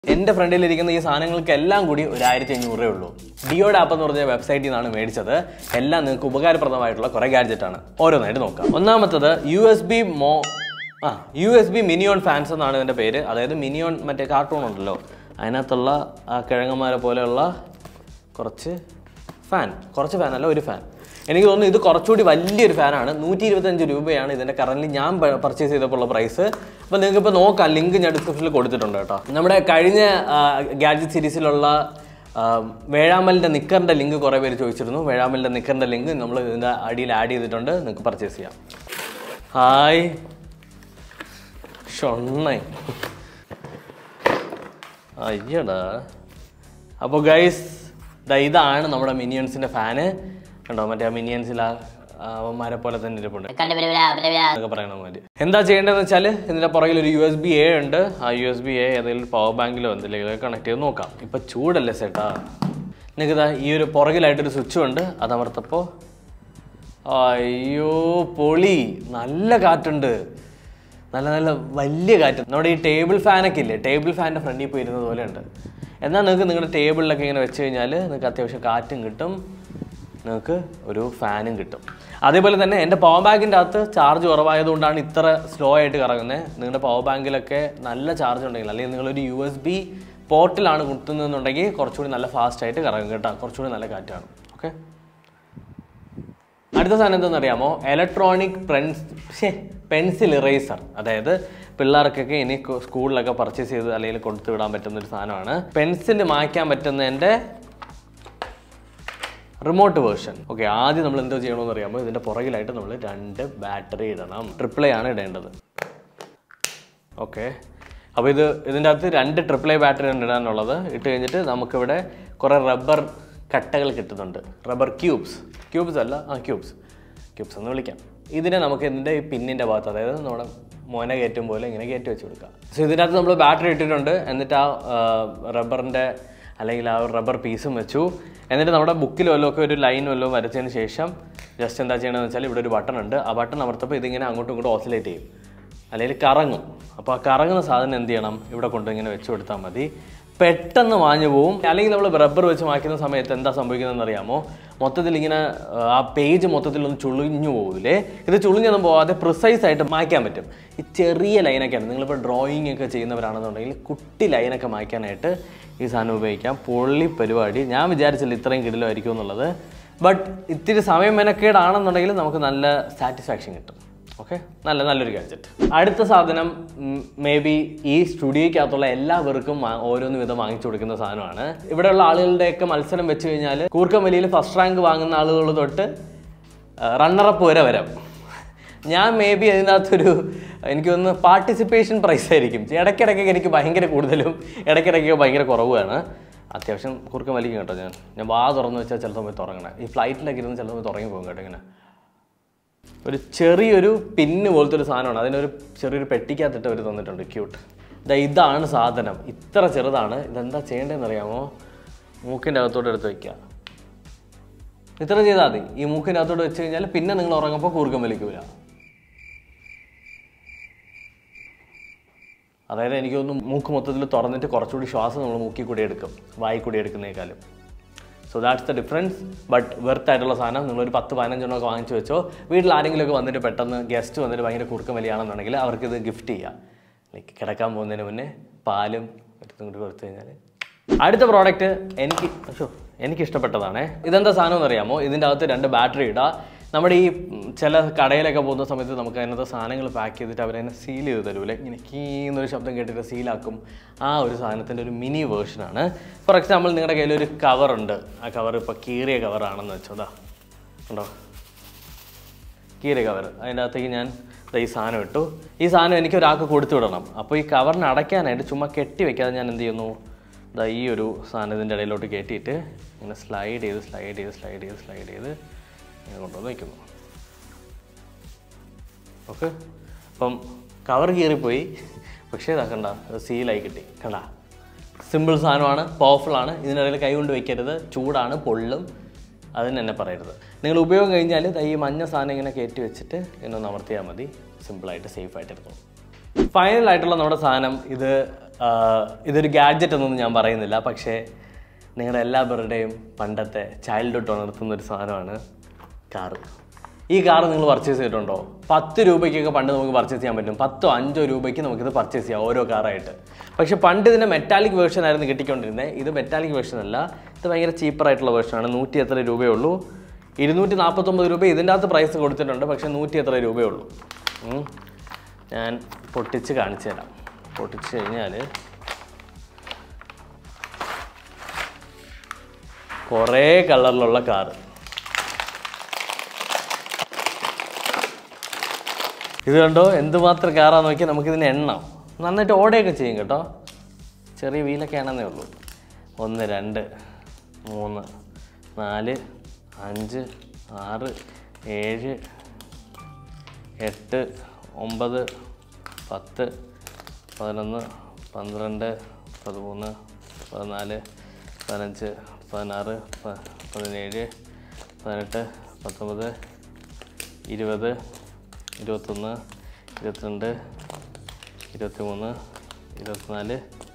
എൻ്റെ ഫ്രണ്ടിലിരിക്കുന്ന ഈ സാധനങ്ങൾക്കെല്ലാം കൂടി 1500 ഉള്ളൂ. ഡിയോഡ് ആപ്പ് എന്ന് പറഞ്ഞ വെബ്സൈറ്റിൽ നിന്നാണ് മേടിച്ചത്. എല്ലാം നിങ്ങൾക്ക് ഉപകാരപ്രദമായിട്ടുള്ള കുറേ ഗാഡ്ജറ്റാണ്. ഓരോന്നായിട്ട് നോക്കാം. ഒന്നാമത്തത് USB മിനിയോൺ ഫാൻസ് എന്നാണ് ഇതിൻ്റെ പേര്. അതായത് മിനിയോൺ മറ്റേ കാർട്ടൂൺ ഉണ്ടല്ലോ, അതിനകത്തുള്ള ആ കിഴങ്ങന്മാരെ പോലെയുള്ള കുറച്ച് ഫാനല്ല, ഒരു ഫാൻ. എനിക്ക് തോന്നുന്നു ഇത് കുറച്ചുകൂടി വലിയൊരു ഫാനാണ്. 125 രൂപയാണ് ഇതിൻ്റെ കറൻറ്റ്ലി ഞാൻ പർച്ചേസ് ചെയ്തപ്പോൾ പ്രൈസ്. അപ്പോൾ നിങ്ങൾക്ക് ഇപ്പോൾ നോക്കാം, ലിങ്ക് ഞാൻ ഡിസ്ക്രിപ്ഷനിൽ കൊടുത്തിട്ടുണ്ട് കേട്ടോ. നമ്മുടെ കഴിഞ്ഞ ഗാഡ്ജറ്റ് സീരീസിലുള്ള വേഴാമ്പലിൻ്റെ നിക്കറിൻ്റെ ലിങ്ക് കുറേ പേര് ചോദിച്ചിരുന്നു. വേഴാമ്പലിൻ്റെ നിക്കറിൻ്റെ ലിങ്ക് നമ്മൾ ഇതിൻ്റെ അടിയിൽ ആഡ് ചെയ്തിട്ടുണ്ട്, നിങ്ങൾക്ക് പർച്ചേസ് ചെയ്യാം. ഹായ് ഷൊണ്ണ അയ്യടാ. അപ്പോൾ ഗൈസ് ഇതാണ് നമ്മുടെ മിനിയൻസിൻ്റെ ഫാന്. കണ്ടോ, മറ്റേ മിനിയൻസിൽ അവന്മാരെ പോലെ തന്നെ ഇരിപ്പുണ്ട് എന്നൊക്കെ പറയണ മാതിരി. എന്താ ചെയ്യേണ്ടതെന്ന് വെച്ചാൽ ഇതിൻ്റെ പുറകിൽ ഒരു USB-A ഉണ്ട്. ആ USB-A ഏതെങ്കിലും പവർ ബാങ്കിലോ എന്തെങ്കിലും കണക്ട് ചെയ്ത് നോക്കാം. ഇപ്പം ചൂടല്ലേ ചേട്ടാ. നിങ്ങൾക്ക് ഈ ഒരു പുറകിലായിട്ടൊരു സ്വിച്ചും ഉണ്ട്. അതമർത്തപ്പോൾ അയ്യോ പൊളി, നല്ല കാറ്റുണ്ട്, നല്ല വലിയ കാറ്റ്. നമ്മുടെ ഈ ടേബിൾ ഫാനൊക്കെ ഇല്ലേ, ടേബിൾ ഫാനിൻ്റെ ഫ്രണ്ടിൽ പോയി ഇരുന്നത് പോലെ ഉണ്ട്. എന്നാൽ നിങ്ങൾക്ക് നിങ്ങളുടെ ടേബിളിലൊക്കെ ഇങ്ങനെ വെച്ച് കഴിഞ്ഞാൽ നിങ്ങൾക്ക് അത്യാവശ്യം കാറ്റും കിട്ടും, നിങ്ങൾക്ക് ഒരു ഫാനും കിട്ടും. അതേപോലെ തന്നെ എൻ്റെ പവർ ബാങ്കിൻ്റെ അകത്ത് ചാർജ് കുറവായതുകൊണ്ടാണ് ഇത്ര സ്ലോ ആയിട്ട് കറങ്ങുന്നത്. നിങ്ങളുടെ പവർ ബാങ്കിലൊക്കെ നല്ല ചാർജ് ഉണ്ടെങ്കിൽ, അല്ലെങ്കിൽ നിങ്ങളൊരു USB പോർട്ടിലാണ് കുത്തുന്നതെന്നുണ്ടെങ്കിൽ കുറച്ചുകൂടി നല്ല ഫാസ്റ്റായിട്ട് കറങ്ങും കേട്ടോ, കുറച്ചുകൂടി നല്ല കാറ്റാണ്. ഓക്കെ, അടുത്ത സാധനം എന്താണെന്നറിയാമോ? Electronic pencil eraser. അതായത് പിള്ളേർക്കൊക്കെ ഇനി സ്കൂളിലൊക്കെ പർച്ചേസ് ചെയ്ത് അല്ലെങ്കിൽ കൊടുത്തു വിടാൻ പറ്റുന്നൊരു സാധനമാണ്. പെൻസിൽ മായ്ക്കാൻ പറ്റുന്നതിൻ്റെ റിമോട്ട് വേർഷൻ. ഓക്കെ, ആദ്യം നമ്മൾ എന്തോ ചെയ്യണമെന്ന് അറിയാമോ? ഇതിൻ്റെ പുറകിലായിട്ട് നമ്മൾ 2 ബാറ്ററി ഇടണം. AAA ആണ് ഇടേണ്ടത്. ഓക്കെ, അപ്പോൾ ഇതിൻ്റെ അകത്ത് 2 AAA ബാറ്ററി ആണ് ഇടാനുള്ളത്. ഇട്ട് കഴിഞ്ഞിട്ട് നമുക്കിവിടെ കുറേ റബ്ബർ കട്ടകൾ കിട്ടുന്നുണ്ട്. റബ്ബർ ക്യൂബ്സ് എന്ന് വിളിക്കാം. ഇതിനെ നമുക്ക് ഇതിൻ്റെ ഈ പിന്നിൻ്റെ ഭാഗത്ത്, അതായത് നമ്മുടെ മോനെ കയറ്റും പോലെ ഇങ്ങനെ കയറ്റി വെച്ച് കൊടുക്കാം. സോ ഇതിനകത്ത് നമ്മൾ ബാറ്ററി ഇട്ടിട്ടുണ്ട്. എന്നിട്ട് ആ റബ്ബറിൻ്റെ അല്ലെങ്കിൽ ആ റബ്ബർ പീസും വെച്ചു. എന്നിട്ട് നമ്മുടെ ബുക്കിൽ വല്ലതും ഒരു ലൈൻ വല്ലതും വരച്ചതിന് ശേഷം ജസ്റ്റ് എന്താ ചെയ്യണമെന്ന് വെച്ചാൽ ഇവിടെ ഒരു ബട്ടൺ ഉണ്ട്. ആ ബട്ടൺ അമർത്തപ്പോൾ ഇതിങ്ങനെ അങ്ങോട്ടും ഇങ്ങോട്ടും ഓസിലേറ്റ് ചെയ്യും, അല്ലെങ്കിൽ കറങ്ങും. അപ്പോൾ ആ കറങ്ങുന്ന സാധനം എന്ത് ചെയ്യണം? ഇവിടെ കൊണ്ട് ഇങ്ങനെ വെച്ച് കൊടുത്താൽ മതി. പെട്ടെന്ന് മാഞ്ഞു പോവും. അല്ലെങ്കിൽ നമ്മൾ റബ്ബർ വെച്ച് മായ്ക്കുന്ന സമയത്ത് എന്താ സംഭവിക്കുന്നതെന്ന് അറിയാമോ? മൊത്തത്തിൽ ഇങ്ങനെ ആ പേജ് മൊത്തത്തിലൊന്ന് ചുളിഞ്ഞു പോകില്ലേ? ഇത് ചുളിഞ്ഞൊന്നും പോകാതെ പ്രിസൈസ് ആയിട്ട് മായ്ക്കാൻ പറ്റും. ഈ ചെറിയ ലൈനൊക്കെയാണ്, നിങ്ങളിപ്പോൾ ഡ്രോയിങ് ഒക്കെ ചെയ്യുന്നവരാണെന്നുണ്ടെങ്കിൽ കുട്ടി ലൈനൊക്കെ മായ്ക്കാനായിട്ട് ഈ സാധനം ഉപയോഗിക്കാം. പൊള്ളി പരിപാടി. ഞാൻ വിചാരിച്ചില്ല ഇത്രയും കിടിലമായിരിക്കും എന്നുള്ളത്. ബട്ട് ഇത്തിരി സമയം മെനക്കേടാണെന്നുണ്ടെങ്കിൽ നമുക്ക് നല്ല സാറ്റിസ്ഫാക്ഷൻ കിട്ടും. ഓക്കെ, നല്ലൊരു ഗാഡ്ജറ്റ്. അടുത്ത സാധനം മേ ബി ഈ സ്റ്റുഡിയോയ്ക്കകത്തുള്ള എല്ലാവർക്കും ഓരോന്ന് വിധം വാങ്ങിച്ചു കൊടുക്കുന്ന സാധനമാണ്. ഇവിടെയുള്ള ആളുകളുടെയൊക്കെ മത്സരം വെച്ച് കഴിഞ്ഞാൽ കൂർക്കം വലിയിൽ ഫസ്റ്റ് റാങ്ക് വാങ്ങുന്ന ആളുകൾ തൊട്ട് റണ്ണറപ്പ് വരെ വരാം. ഞാൻ മേ ബി അതിനകത്തൊരു എനിക്കൊന്ന് പാർട്ടിസിപ്പേഷൻ പ്രൈസ് ആയിരിക്കും. ഇടയ്ക്കിടയ്ക്കൊക്കെ എനിക്ക് ഭയങ്കര കൂടുതലും ഇടയ്ക്കിടയ്ക്കൊക്കെ ഭയങ്കര കുറവുമാണ്. അത്യാവശ്യം കൂർക്കം വലിക്കും കേട്ടോ. ഞാൻ വാ തുറന്ന് വെച്ചാൽ ചില സമയത്ത് ഉറങ്ങണേ. ഈ ഫ്ലൈറ്റിലൊക്കെ ഇരുന്ന് ചില സമയത്ത് ഉറങ്ങി പോകും കേട്ടോ. ഇങ്ങനെ ഒരു ചെറിയൊരു പിന്ന് പോലത്തെ ഒരു സാധനമാണ്. അതിനൊരു ചെറിയൊരു പെട്ടിക്കകത്തിട്ട് അവർ തന്നിട്ടുണ്ട്. ക്യൂട്ട്. ഇതാണ് സാധനം. ഇത്ര ചെറുതാണ്. ഇതെന്താ ചെയ്യേണ്ടതെന്ന് അറിയാമോ? മൂക്കിൻ്റെ അകത്തോട്ട് എടുത്ത് വയ്ക്കുക. ഇത്ര ചെയ്താൽ മതി. ഈ മൂക്കിൻ്റെ അകത്തോട്ട് വെച്ച് കഴിഞ്ഞാൽ പിന്നെ നിങ്ങൾ ഉറങ്ങുമ്പോൾ കൂർക്കം വലിക്കൂല. അതായത് എനിക്കൊന്ന് മൂക്ക് മൊത്തത്തിൽ തുറന്നിട്ട് കുറച്ചുകൂടി ശ്വാസം നമ്മൾ മൂക്കിൽ കൂടി എടുക്കും, വായി കൂടി എടുക്കുന്നേക്കാളും. So that's the difference. But worth ആയിട്ടുള്ള സാധനം. നിങ്ങളൊരു 10-15 എണ്ണമൊക്കെ വാങ്ങിച്ചു വെച്ചോ. വീട്ടിൽ ആരെങ്കിലുമൊക്കെ വന്നിട്ട് പെട്ടെന്ന് ഗസ്റ്റ് വന്നിട്ട് ഭയങ്കര കുറുക്കം വലിയാണെന്നുണ്ടെങ്കിൽ അവർക്കിത് ഗിഫ്റ്റ് ചെയ്യാം. ലൈക്ക് കിടക്കാൻ പോകുന്നതിന് മുന്നേ പാലും ഒറ്റത്തും കൂടി കൊടുത്തു കഴിഞ്ഞാൽ. അടുത്ത പ്രോഡക്റ്റ് എനിക്ക് ഇഷ്ടപ്പെട്ടതാണ്. ഇതെന്താ സാധനം എന്നറിയാമോ? ഇതിൻ്റെ അകത്ത് 2 ബാറ്ററി ഇടുക. നമ്മുടെ ഈ ചില കടയിലൊക്കെ പോകുന്ന സമയത്ത് നമുക്ക് അതിനകത്ത് സാധനങ്ങൾ പാക്ക് ചെയ്തിട്ട് അവരതിനെ സീൽ ചെയ്ത് തരൂല്ലേ? ഇങ്ങനെ കീന്നൊരു ശബ്ദം കേട്ടിട്ട് സീലാക്കും. ആ ഒരു സാധനത്തിൻ്റെ ഒരു മിനി വേർഷനാണ്. ഫോർ എക്സാമ്പിൾ നിങ്ങളുടെ കയ്യിലൊരു കവറുണ്ട്. ആ കവർ ഇപ്പോൾ കീറിയ കവറാണെന്ന് വെച്ചോ. ഉണ്ടോ കീറിയ കവർ? അതിൻ്റെ അകത്തേക്ക് ഞാൻ ഈ സാധനം ഇട്ടു. ഈ സാധനം എനിക്ക് ഒരാൾക്ക് കൊടുത്തു വിടണം. അപ്പോൾ ഈ കവറിന് അടയ്ക്കാനായിട്ട് ചുമ്മാ കെട്ടി വെക്കാതെ ഞാൻ എന്ത് ചെയ്യുന്നു? ഈ ഒരു സാധനം ഇതിൻ്റെ ഇടയിലോട്ട് കയറ്റിയിട്ട് ഇങ്ങനെ സ്ലൈഡ് ചെയ്ത് ഇങ്ങനെ കൊണ്ടുവന്ന് വയ്ക്കുന്നു. ഓക്കെ, അപ്പം കവർ കീറിപ്പോയി, പക്ഷേ ഇതാക്കണ്ട, സീലായി കിട്ടി. കണ്ട, സിമ്പിൾ സാധനമാണ്, പവർഫുള്ളാണ്. ഇതിനിടയിൽ കൈ കൊണ്ട് വയ്ക്കരുത്, ചൂടാണ്, പൊള്ളും. അതിന് തന്നെ പറയരുത്. നിങ്ങൾ ഉപയോഗം കഴിഞ്ഞാൽ ഈ മഞ്ഞ സാധനം ഇങ്ങനെ കയറ്റി വെച്ചിട്ട് ഇങ്ങനെ അമർത്തിയാൽ മതി. സിമ്പിളായിട്ട് സേഫായിട്ട് എടുക്കും. ഫൈനലായിട്ടുള്ള നമ്മുടെ സാധനം ഇത് ഇതൊരു ഗാഡ്ജറ്റ് എന്നൊന്നും ഞാൻ പറയുന്നില്ല, പക്ഷേ നിങ്ങളുടെ എല്ലാവരുടെയും പണ്ടത്തെ ചൈൽഡ്ഹുഡ് ഉണർത്തുന്ന ഒരു സാധനമാണ് കാറ്. ഈ കാർ നിങ്ങൾ പർച്ചേസ് ചെയ്തിട്ടുണ്ടോ? 10 രൂപയ്ക്കൊക്കെ പണ്ട് നമുക്ക് പർച്ചേസ് ചെയ്യാൻ പറ്റും. 10-5 രൂപയ്ക്ക് നമുക്കിത് പർച്ചേസ് ചെയ്യാം ഓരോ കാറായിട്ട്. പക്ഷേ പണ്ട് ഇതിൻ്റെ മെറ്റാലിക് വേർഷൻ ആയിരുന്നു കിട്ടിക്കൊണ്ടിരുന്നത്. ഇത് മെറ്റാലിക് വേർഷൻ അല്ല, ഇത് ഭയങ്കര ചീപ്പറായിട്ടുള്ള വേർഷനാണ്. 100 എത്ര രൂപയേ ഉള്ളൂ, 249 രൂപ ഇതിൻ്റെ അകത്ത് പ്രൈസ് കൊടുത്തിട്ടുണ്ട്. പക്ഷേ 100 എത്ര രൂപയേ ഉള്ളൂ. ഞാൻ പൊട്ടിച്ച് കാണിച്ചു തരാം. പൊട്ടിച്ച് കഴിഞ്ഞാൽ കുറേ കളറിലുള്ള കാറ്. ഇത് കണ്ടോ എന്തുമാത്രം കാറാന്ന് നോക്കിയാൽ നമുക്കിതിന് എണ്ണാം. നന്നായിട്ട് ഓടുകയൊക്കെ ചെയ്യും കേട്ടോ. ചെറിയ വീലൊക്കെ ആണെന്നേ ഉള്ളൂ. 1 2 3 4 5 6 7 8 9 10 11 12 13 14 15 16 17 18 19 20 21 22 23 24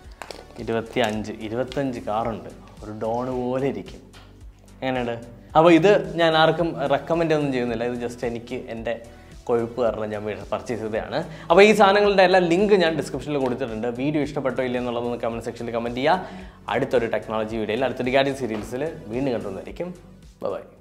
25 കാറുണ്ട്. ഒരു ഡോൺ പോലെ ഇരിക്കും. എങ്ങനെയുണ്ട്? അപ്പോൾ ഇത് ഞാൻ ആർക്കും റെക്കമെൻഡ് ഒന്നും ചെയ്യുന്നില്ല. ഇത് ജസ്റ്റ് എനിക്ക് എൻ്റെ കൊഴുപ്പ് കാരണം ഞാൻ പർച്ചേസ് ചെയ്തതാണ്. അപ്പോൾ ഈ സാധനങ്ങളുടെ എല്ലാ ലിങ്ക് ഞാൻ ഡിസ്ക്രിപ്ഷനിൽ കൊടുത്തിട്ടുണ്ട്. വീഡിയോ ഇഷ്ടപ്പെട്ടോ ഇല്ല എന്നുള്ളതൊന്ന് കമൻറ്റ് സെക്ഷനിൽ കമൻറ്റ് ചെയ്യുക. അടുത്തൊരു ടെക്നോളജി വീഡിയോയിൽ അടുത്തൊരു ഗാഡ്ജറ്റ് സീരീസിൽ വീണ്ടും കണ്ടുവന്നായിരിക്കും. ബൈ.